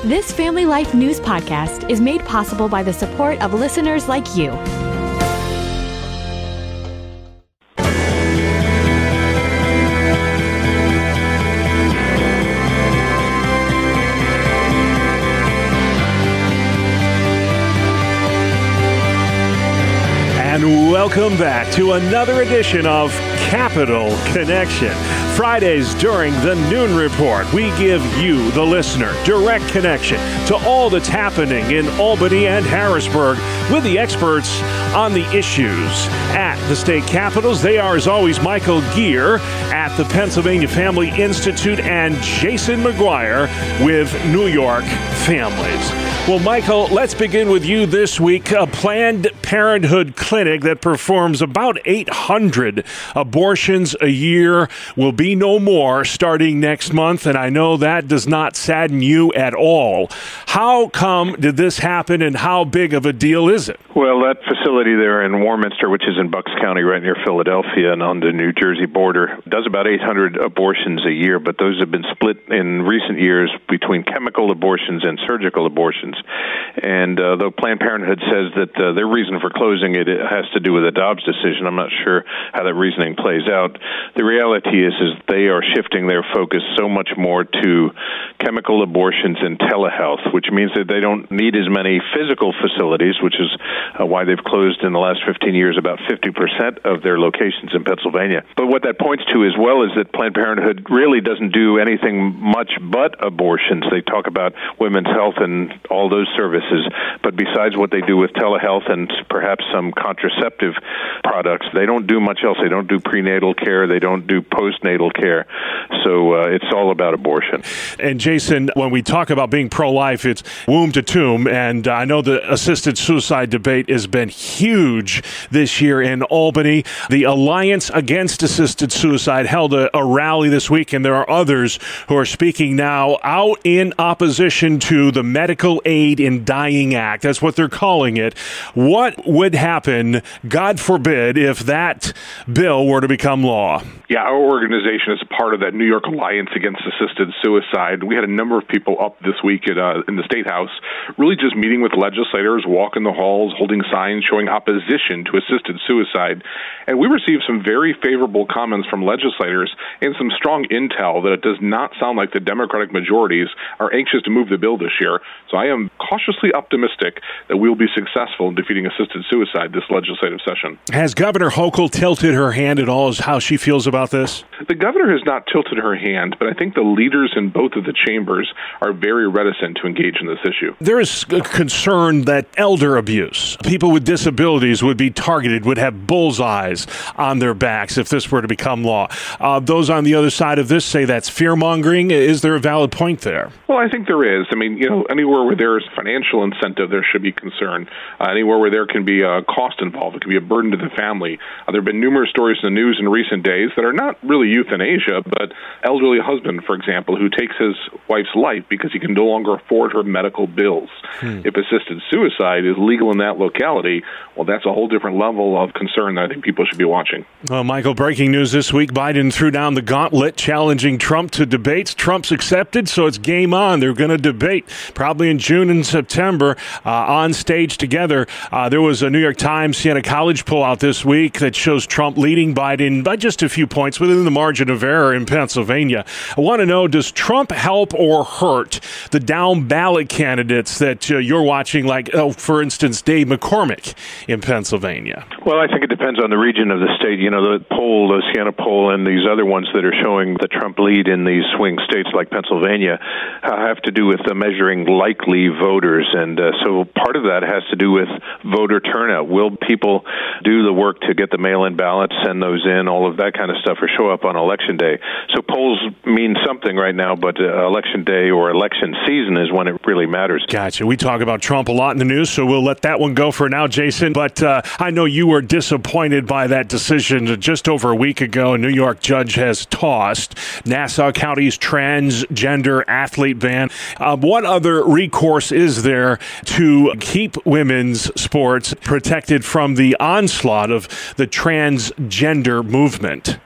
This Family Life News podcast is made possible by the support of listeners like you. And welcome back to another edition of Capital Connection. Fridays during the Noon Report, we give you, the listener, direct connection to all that's happening in Albany and Harrisburg with the experts on the issues at the state capitals. They are, as always, Michael Geer at the Pennsylvania Family Institute and Jason McGuire with New York Families. Well, Michael, let's begin with you this week. A Planned Parenthood clinic that performs about 800 abortions a year will be no more starting next month, and I know that does not sadden you at all. How come did this happen, and how big of a deal is it? Well, that facility there in Warminster, which is in Bucks County right near Philadelphia and on the New Jersey border, does about 800 abortions a year, but those have been split in recent years between chemical abortions and surgical abortions. And though Planned Parenthood says that their reason for closing it has to do with a Dobbs decision, I'm not sure how that reasoning plays out. The reality is they are shifting their focus so much more to chemical abortions and telehealth, which means that they don't need as many physical facilities, which is why they've closed in the last 15 years about 50% of their locations in Pennsylvania. But what that points to as well is that Planned Parenthood really doesn't do anything much but abortions. They talk about women's health and all those services, but besides what they do with telehealth and perhaps some contraceptive products, they don't do much else. They don't do prenatal care. They don't do postnatal care. So it's all about abortion. And Jason, when we talk about being pro-life, it's womb to tomb, and I know the assisted suicide debate has been huge this year in Albany. The Alliance Against Assisted Suicide held a rally this week, and there are others who are speaking now out in opposition to the Medical Aid in Dying Act. That's what they're calling it. What would happen, God forbid, if that bill were to become law? Yeah, our organization is part of that New York Alliance Against Assisted Suicide. We had a number of people up this week in the State House, really just meeting with legislators, walking the halls, holding signs showing opposition to assisted suicide. And we received some very favorable comments from legislators and some strong intel that it does not sound like the Democratic majorities are anxious to move the bill this year. So I am cautiously optimistic that we will be successful in defeating assisted suicide this legislative session. Has Governor Hochul tilted her hand at all as how she feels about this? The governor has not tilted her hand, but I think the leaders in both of the chambers are very reticent to engage in this issue. There is a concern that elder abuse, people with disabilities would be targeted, would have bullseyes on their backs if this were to become law. Those on the other side of this say that's fear-mongering. Is there a valid point there? Well, I think there is. I mean, anywhere where there is financial incentive, there should be concern. Anywhere where there can be a cost involved, it can be a burden to the family. There have been numerous stories in the news in recent days that are not really euthanasia, but elderly husband, for example, who takes his wife's life because he can no longer afford her medical bills. If assisted suicide is legal in that locality, well, that's a whole different level of concern that I think people should be watching. Well, Michael, breaking news this week, Biden threw down the gauntlet challenging Trump to debates. Trump's accepted, so it's game on. They're going to debate probably in June and September on stage together. There was a New York Times Siena College poll out this week that shows Trump leading Biden by just a few points within the margin of error in Pennsylvania. I want to know, does Trump help or hurt the down ballot candidates that you're watching, like, for instance, Dave McCormick in Pennsylvania? Well, I think it depends on the region of the state. The poll, the Siena poll, and these other ones that are showing the Trump lead in these swing states like Pennsylvania have to do with measuring likely voters. And so part of that has to do with voter turnout. Will people do the work to get the mail-in ballots, send those in, all of that kind of stuff, or show up on Election Day? So polls mean something right now, but Election Day or election season is when it really matters. Gotcha. We talk about Trump a lot in the news, so we'll let that one go for now, Jason. But I know you were disappointed by that decision just over a week ago. A New York judge has tossed Nassau County's transgender athlete ban. What other recourse is there to keep women's sports protected from the onslaught of the transgender movement?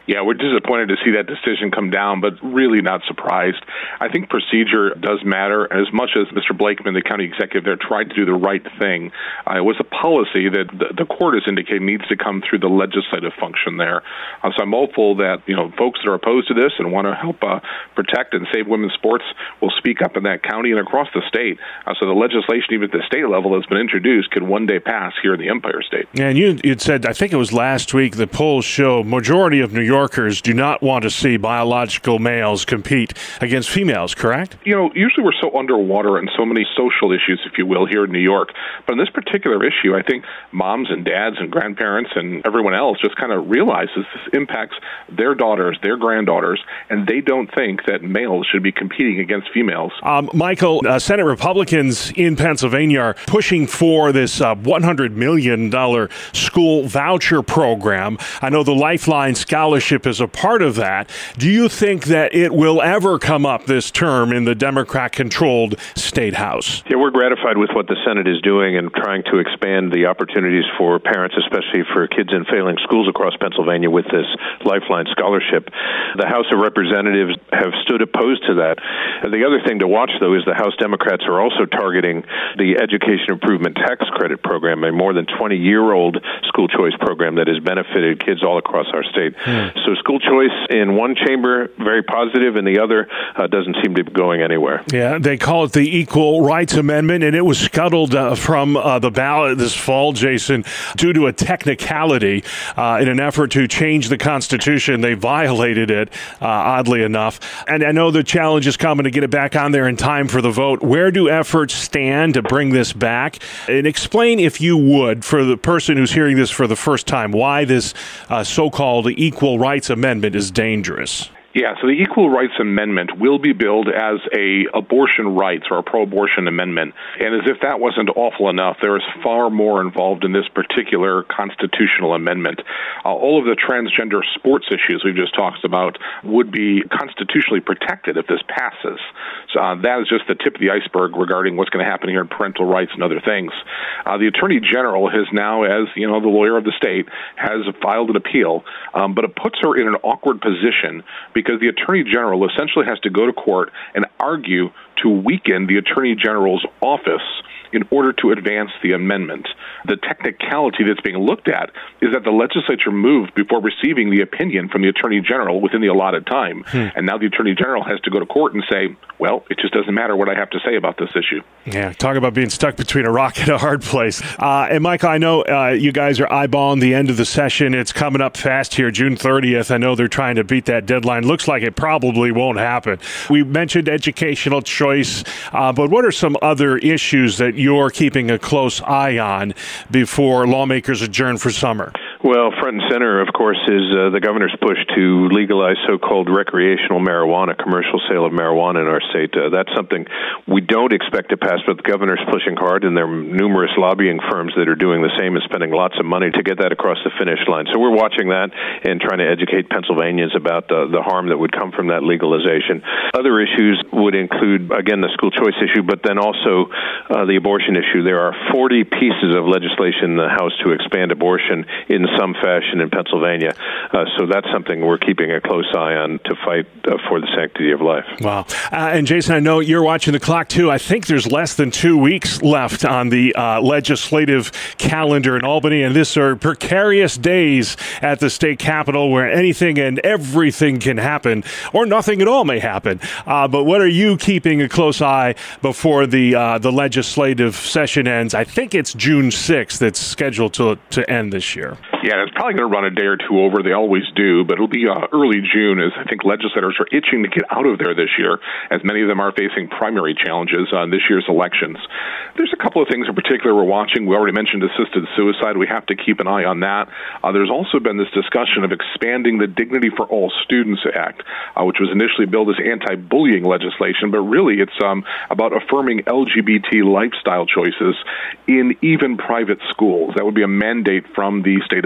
Yeah, we're disappointed to see that decision come down, but really not surprised. I think procedure does matter, and as much as Mr. Blakeman, the county executive there, tried to do the right thing, it was a policy that the court has indicated needs to come through the legislative function there. So I'm hopeful that folks that are opposed to this and want to help protect and save women's sports will speak up in that county and across the state. So the legislation, even at the state level, that's been introduced, could one day pass here in the Empire State. And you'd said, I think it was last week, the polls show majority of New Yorkers do not want to see biological males compete against females, correct? Usually we're so underwater in so many social issues, if you will, here in New York. But in this particular issue, I think moms and dads and grandparents and everyone else just kind of realizes this impacts their daughters, their granddaughters, and they don't think that males should be competing against females. Michael, Senate Republicans in Pennsylvania are pushing for this $100 million school voucher program. I know the Lifeline Scholarship is a part of that. Do you think that it will ever come up this term in the Democrat-controlled State House? Yeah, we're gratified with what the Senate is doing and trying to expand the opportunities for parents, especially for kids in failing schools across Pennsylvania with this Lifeline Scholarship. The House of Representatives have stood opposed to that. The other thing to watch, though, is the House Democrats are also targeting the Education Improvement Tax Credit Program, a more than 20-year-old school choice program that has benefited kids all across our state. So school choice in one chamber, very positive, and the other doesn't seem to be going anywhere. Yeah, they call it the Equal Rights Amendment, and it was scuttled from the ballot this fall, Jason, due to a technicality in an effort to change the Constitution. They violated it, oddly enough. And I know the challenge is coming to get it back on there in time for the vote. Where do efforts stand to bring this back? And explain, if you would, for the person who's hearing this for the first time, why this so-called Equal Rights Amendment is dangerous. Yeah, so the Equal Rights Amendment will be billed as a abortion rights or a pro-abortion amendment. And as if that wasn't awful enough, there is far more involved in this particular constitutional amendment. All of the transgender sports issues we've just talked about would be constitutionally protected if this passes. So that is just the tip of the iceberg regarding what's going to happen here in parental rights and other things. The Attorney General has now, as the lawyer of the state, has filed an appeal, but it puts her in an awkward position because the Attorney General essentially has to go to court and argue to weaken the Attorney General's office in order to advance the amendment. The technicality that's being looked at is that the legislature moved before receiving the opinion from the Attorney General within the allotted time. And now the Attorney General has to go to court and say, well, it just doesn't matter what I have to say about this issue. Yeah, talk about being stuck between a rock and a hard place. And Michael, I know you guys are eyeballing the end of the session. It's coming up fast here, June 30th. I know they're trying to beat that deadline. Looks like it probably won't happen. We mentioned educational choice, but what are some other issues that you're keeping a close eye on before lawmakers adjourn for summer? Well, front and center, of course, is the governor's push to legalize so-called recreational marijuana, commercial sale of marijuana in our state. That's something we don't expect to pass, but the governor's pushing hard, and there are numerous lobbying firms that are doing the same and spending lots of money to get that across the finish line. So we're watching that and trying to educate Pennsylvanians about the harm that would come from that legalization. Other issues would include, again, the school choice issue, but then also the abortion issue. There are 40 pieces of legislation in the House to expand abortion in some fashion in Pennsylvania. So that's something we're keeping a close eye on to fight for the sanctity of life. Wow. And Jason, I know you're watching the clock too. I think there's less than 2 weeks left on the legislative calendar in Albany, and these are precarious days at the state capitol where anything and everything can happen, or nothing at all may happen. But what are you keeping a close eye before the legislative session ends? I think it's June 6th that's scheduled to end this year. Yeah, it's probably going to run a day or two over. They always do, but it'll be early June, as I think legislators are itching to get out of there this year, as many of them are facing primary challenges on this year's elections. There's a couple of things in particular we're watching. We already mentioned assisted suicide. We have to keep an eye on that. There's also been this discussion of expanding the Dignity for All Students Act, which was initially billed as anti-bullying legislation, but really it's about affirming LGBT lifestyle choices in even private schools. That would be a mandate from the state of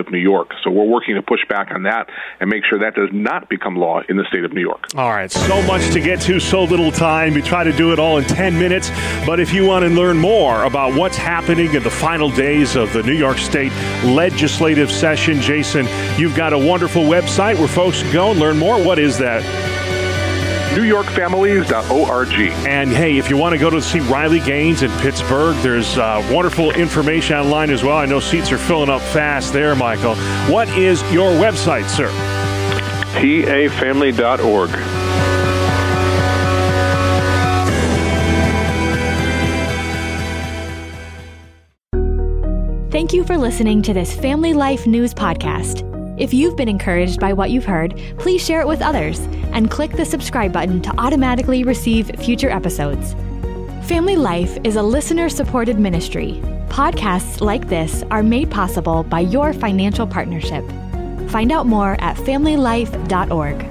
of New York. So we're working to push back on that and make sure that does not become law in the state of New York. All right, so much to get to, so little time. We try to do it all in 10 minutes. But if you want to learn more about what's happening in the final days of the New York State legislative session, Jason, you've got a wonderful website where folks can go and learn more. What is that? NewYorkFamilies.org. And hey, if you want to go to see Riley Gaines in Pittsburgh, there's wonderful information online as well. I know seats are filling up fast there, Michael. What is your website, sir? TAFamily.org. Thank you for listening to this Family Life News podcast. If you've been encouraged by what you've heard, please share it with others and click the subscribe button to automatically receive future episodes. Family Life is a listener-supported ministry. Podcasts like this are made possible by your financial partnership. Find out more at familylife.org.